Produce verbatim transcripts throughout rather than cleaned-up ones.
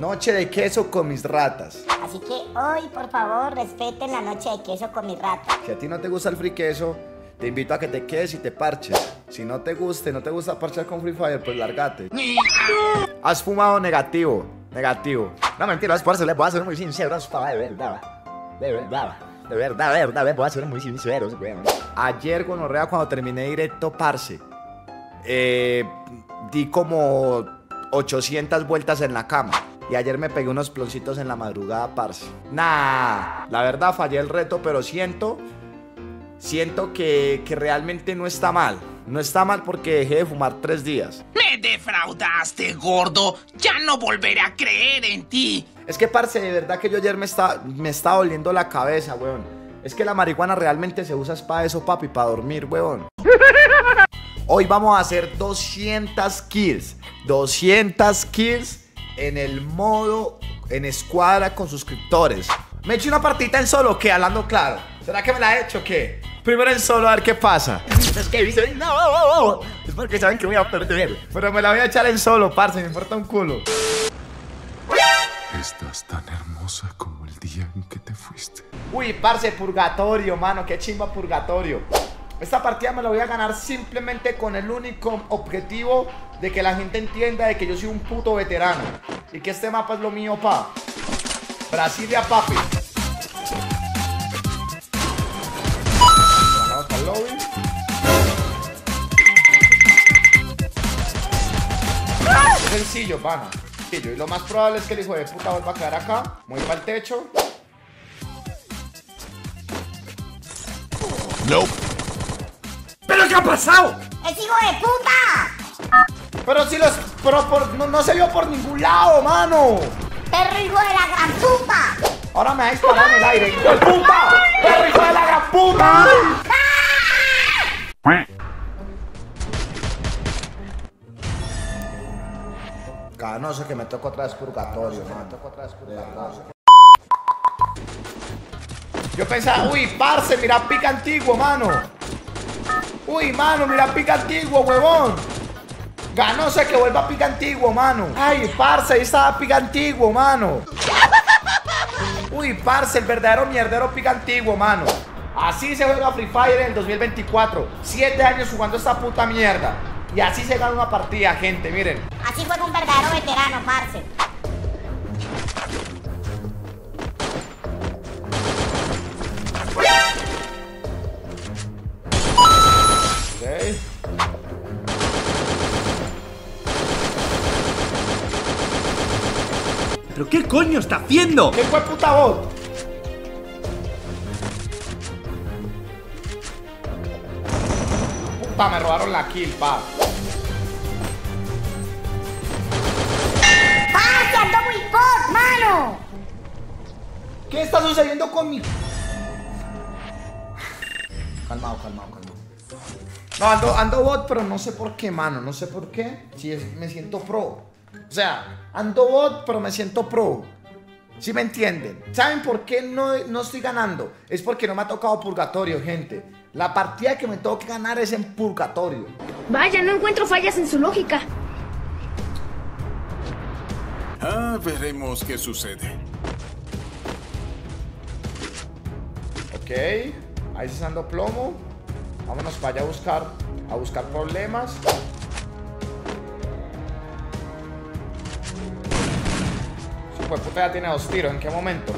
Noche de queso con mis ratas. Así que hoy, por favor, respeten la noche de queso con mis ratas. Si a ti no te gusta el free queso, te invito a que te quedes y te parches. Si no te guste, no te gusta parchar con Free Fire, pues lárgate. Has fumado negativo, negativo. No, mentira, parce, le voy a ser muy sincero. De verdad, de verdad, de verdad, de verdad, voy a ser muy sincero. Ayer, gonorrea, cuando terminé directo, parce, eh, di como ochocientas vueltas en la cama. Y ayer me pegué unos ploncitos en la madrugada, parce. Nah, la verdad fallé el reto, pero siento... Siento que, que realmente no está mal. No está mal porque dejé de fumar tres días. Me defraudaste, gordo. Ya no volveré a creer en ti. Es que, parce, de verdad que yo ayer me está, me está doliendo la cabeza, weón. Es que la marihuana realmente se usa para eso, papi, para dormir, weón. Hoy vamos a hacer doscientas kills. doscientas kills en el modo, en escuadra con suscriptores. Me eché una partita en solo, ¿qué? Hablando claro. ¿Será que me la he hecho o qué? Primero en solo, a ver qué pasa. Es que dicen, no, es porque saben que voy a perder. Pero me la voy a echar en solo, parce, me importa un culo. Estás tan hermosa como el día en que te fuiste. Uy, parce, purgatorio, mano, qué chimba purgatorio. Esta partida me la voy a ganar simplemente con el único objetivo de que la gente entienda de que yo soy un puto veterano. Y que este mapa es lo mío, pa. Brasilia, papi. Vamos al lobby. Es sencillo, pana. Y lo más probable es que el hijo de puta vuelva a quedar acá. Muy para el techo. No. ¿Pero qué ha pasado? ¡Es hijo de puta! Pero si los... Pero por, no, no se vio por ningún lado, mano. ¡Perro hijo de la gran puta! Ahora me ha disparado en el aire. ¡Hijo de puta! ¡Perro hijo de la gran puta! Canoso que me toco otra vez purgatorio, me toco otra vez purgatorio. Yo pensaba, uy, parce, mira pica antiguo, mano. Uy, mano, mira pica antiguo, huevón. Ganoso que vuelva a pica antiguo, mano. Ay, parce, ahí estaba pica antiguo, mano. Uy, parce, el verdadero mierdero pica antiguo, mano. Así se juega Free Fire en el dos mil veinticuatro. Siete años jugando esta puta mierda. Y así se gana una partida, gente, miren. Así fue un verdadero veterano, parce. Ok. ¿Pero qué coño está haciendo? ¿Qué fue puta bot? Puta, me robaron la kill, pa. ¡Parce, ando muy bot, mano! ¿Qué está sucediendo con mi...? Calmado, calmado, calmado. No, ando, ando bot, pero no sé por qué, mano. No sé por qué. Si es, me siento pro. O sea, ando bot, pero me siento pro. ¿Sí me entienden? ¿Saben por qué no, no estoy ganando? Es porque no me ha tocado purgatorio, gente. La partida que me tengo que ganar es en purgatorio. Vaya, no encuentro fallas en su lógica. Ah, veremos qué sucede. Ok, ahí se está dando plomo. Vámonos para allá a buscar, a buscar problemas. Su puta ya tiene dos tiros, ¿en qué momento?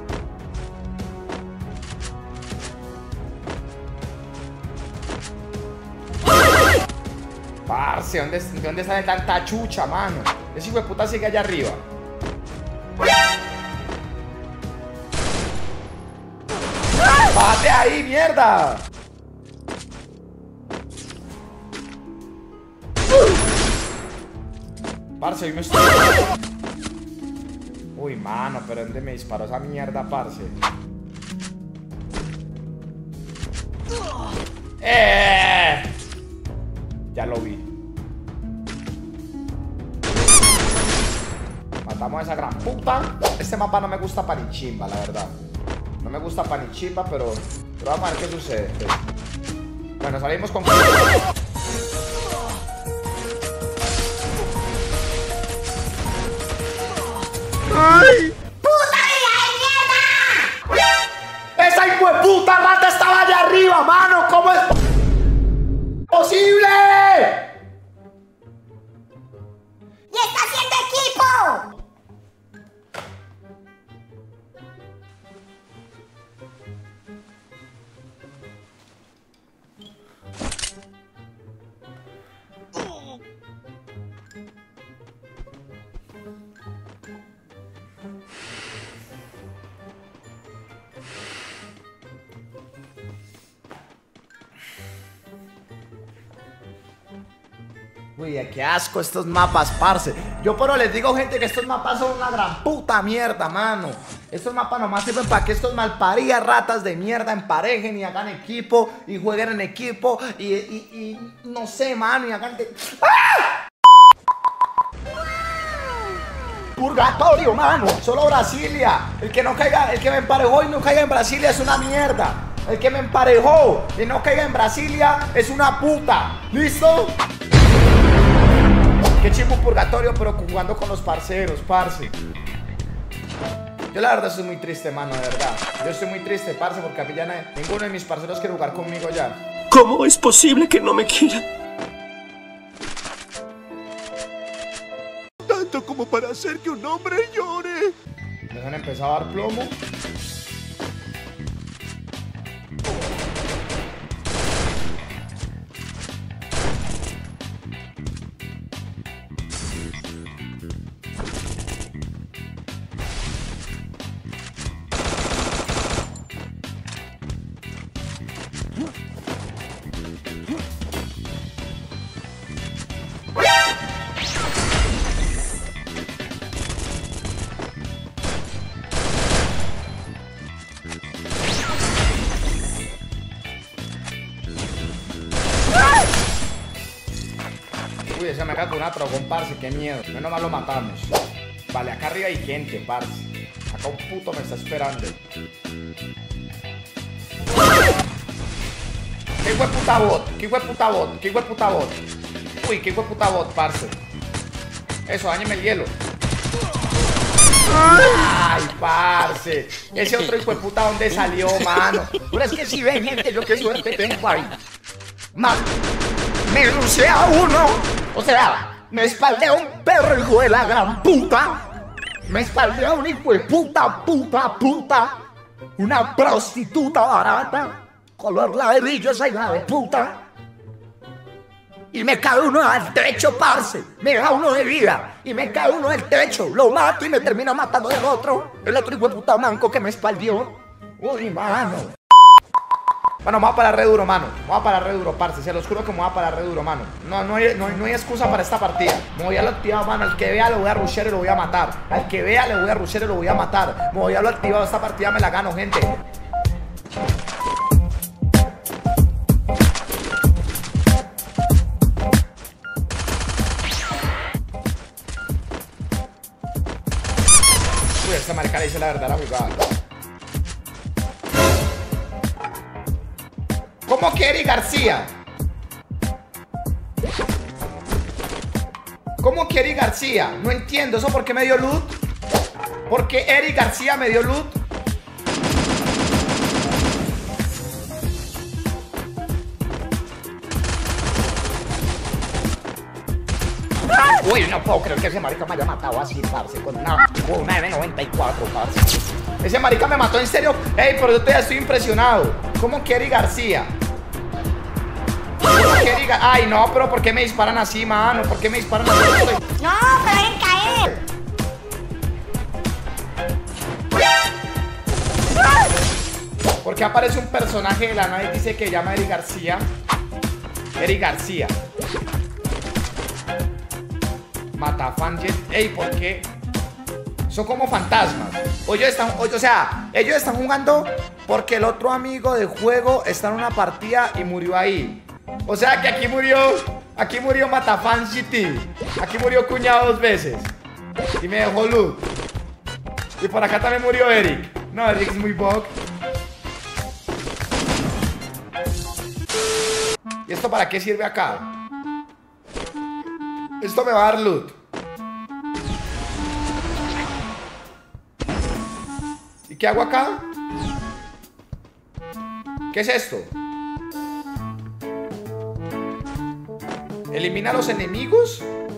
Parce, ¿dónde, ¿dónde sale tanta chucha, mano? Ese hijo de puta sigue allá arriba. ¡Bájate ahí, mierda! Parce, hoy me estoy... Uy, mano, pero ¿dónde me disparó esa mierda, parce? ¡Eh! Ya lo vi. Matamos a esa gran puta. Este mapa no me gusta pa' ni chimba, la verdad. No me gusta pa' ni chimba, pero... Pero vamos a ver qué sucede. Bueno, salimos con... ¡Ay! ¡Puta de mierda! ¡Esa hijueputa rata estaba allá arriba, mano! ¿Cómo es posible? ¡Y está haciendo equipo! Uy, qué asco estos mapas, parce. Yo pero les digo, gente, que estos mapas son una gran puta mierda, mano. Estos mapas nomás sirven para que estos malparidas ratas de mierda emparejen y hagan equipo y jueguen en equipo y, y, y no sé, mano, y hagan... De... ¡Ah! Purgatorio, mano. Solo Brasilia. El que no caiga, el que me emparejó y no caiga en Brasilia es una mierda. El que me emparejó y no caiga en Brasilia es una puta. ¿Listo? Qué chimbo purgatorio, pero jugando con los parceros, parce. Yo la verdad estoy muy triste, mano, de verdad. Yo estoy muy triste, parce, porque a mí ya nadie, ninguno de mis parceros quiere jugar conmigo ya. ¿Cómo es posible que no me quiera? Tanto como para hacer que un hombre llore. Me han empezado a dar plomo. Uy, ese me acaba con una trogón, parce, qué miedo. Menos mal lo matamos. Vale, acá arriba hay gente, parce. Acá un puto me está esperando. ¿Qué hijo de puta bot? ¿Qué hijo de puta bot? ¿Qué hijo de puta bot? Uy, qué hijo de puta bot, parce. Eso, dañeme el hielo. Ay, parce. Ese otro hijo de puta, ¿dónde salió, mano? Pero es que si ven, gente, yo qué suerte tengo ahí. Man, me luce a uno. O sea, me espaldea un perro, hijo de la gran puta. Me espaldea un hijo de puta, puta, puta. Una prostituta barata. Color ladrillo esa hija de puta. Y me cae uno al techo, parce. Me da uno de vida. Y me cae uno del techo. Lo mato y me termina matando el otro. El otro hijo de puta manco que me espaldió. Uy, mano. Bueno, me voy a parar re duro, mano. Me voy a parar re duro, parce. Se los juro que me voy a parar re duro, mano. No, no hay, no, hay, no hay excusa para esta partida. Me voy a lo activado, mano. Al que vea lo voy a rushear y lo voy a matar. Al que vea le voy a rushear y lo voy a matar. Me voy a lo activado. Esta partida me la gano, gente. Uy, esta marica le dice la verdad a la jugada. ¿Cómo que Eric García? ¿Cómo que Eric García? No entiendo, ¿eso por qué me dio loot? ¿Por qué Eric García me dio loot? Uy, no puedo creer que ese marica me haya matado así, parce. Con una, con una M noventa y cuatro, parce. Ese marica me mató en serio. Ey, pero yo todavía estoy impresionado. ¿Cómo que Eric García? ¿Cómo que Eric Gar- Ay, no, pero ¿por qué me disparan así, mano? ¿Por qué me disparan así? No, pero dejen caer. ¿Por qué aparece un personaje de la nada y dice que llama Eric García? Eric García. Matafanjet. Ey, ¿por qué? Son como fantasmas. O ellos están, o, o sea, ellos están jugando porque el otro amigo de juego está en una partida y murió ahí. O sea que aquí murió, aquí murió Matafanjet. Aquí murió cuñado dos veces. Y me dejó loot. Y por acá también murió Eric. No, Eric es muy bug. ¿Y esto para qué sirve acá? Esto me va a dar loot. ¿Y qué hago acá? ¿Qué es esto? ¿Elimina a los enemigos?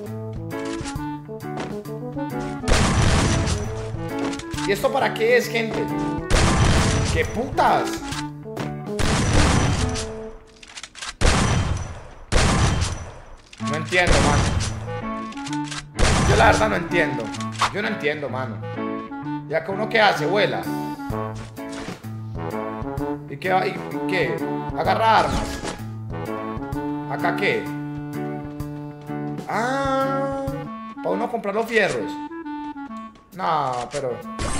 ¿Y esto para qué es, gente? ¡Qué putas! No entiendo, mano. Yo la verdad no entiendo. Yo no entiendo, mano. ¿Y acá uno qué hace? Vuela. ¿Y qué? ¿Y, y qué? Agarra armas. ¿Acá qué? Ah, para uno comprar los fierros. No, pero...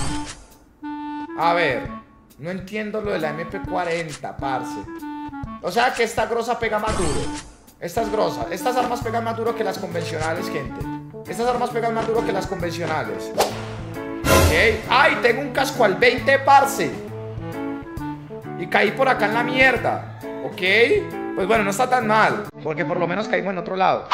A ver, no entiendo lo de la M P cuarenta, parce. O sea que esta grosa pega más duro. Estas grosas, estas armas pegan más duro que las convencionales, gente. Estas armas pegan más duro que las convencionales. Ok. ¡Ay! Tengo un casco al veinte, parce. Y caí por acá en la mierda. Ok. Pues bueno, no está tan mal, porque por lo menos caímos en otro lado.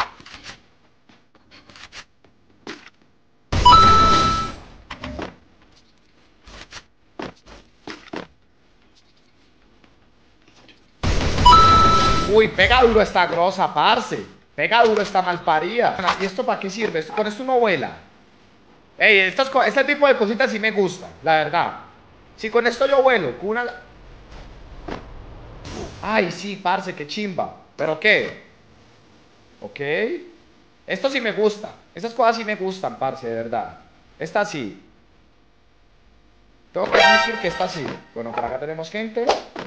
Uy, pega duro esta grosa, parce. Pega duro esta malparida. ¿Y esto para qué sirve? Con esto uno vuela. Ey, estas, este tipo de cositas sí me gustan, la verdad. Si con esto yo vuelo, con una... Ay, sí, parce, qué chimba. ¿Pero qué? Ok. Esto sí me gusta. Estas cosas sí me gustan, parce, de verdad. Esta sí. Tengo que admitir que esta sí. Bueno, por acá tenemos gente.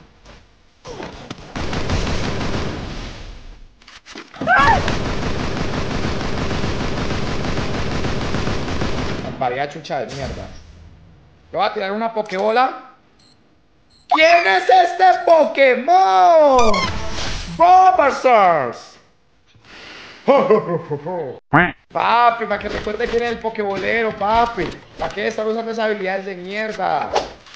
Paría chucha de mierda. Le voy a tirar una pokebola. ¿Quién es este Pokémon? ¡Bulbasaur! Papi, para que recuerde quién es el pokebolero, papi. ¿Para qué están usando esas habilidades de mierda?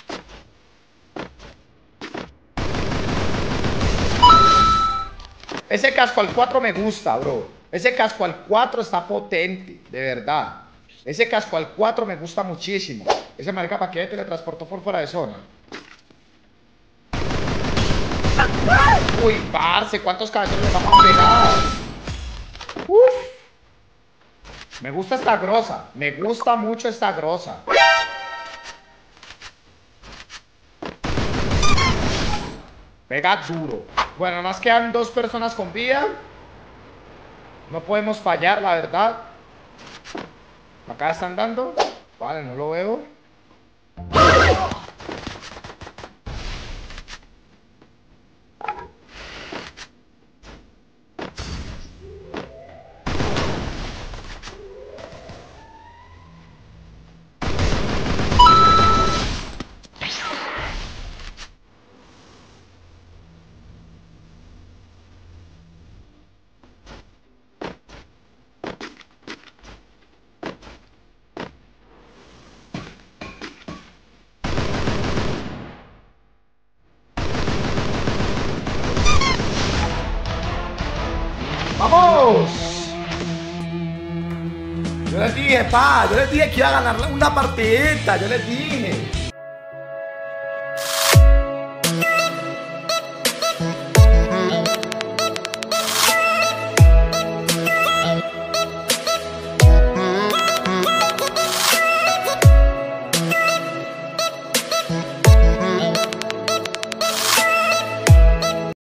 Ese casco al cuatro me gusta, bro. Ese casco al cuatro está potente, de verdad. Ese casco al cuatro me gusta muchísimo. Ese marica pa' que teletransportó por fuera de zona. Uy, parce, ¿cuántos cabezos le vamos a pegar? Uf. Me gusta esta grosa. Me gusta mucho esta grosa. Pega duro. Bueno, más quedan dos personas con vida. No podemos fallar, la verdad. Acá están dando. Vale, no lo veo. ¡Vamos! Yo les dije, pa, yo les dije que iba a ganar una partidita, yo les dije.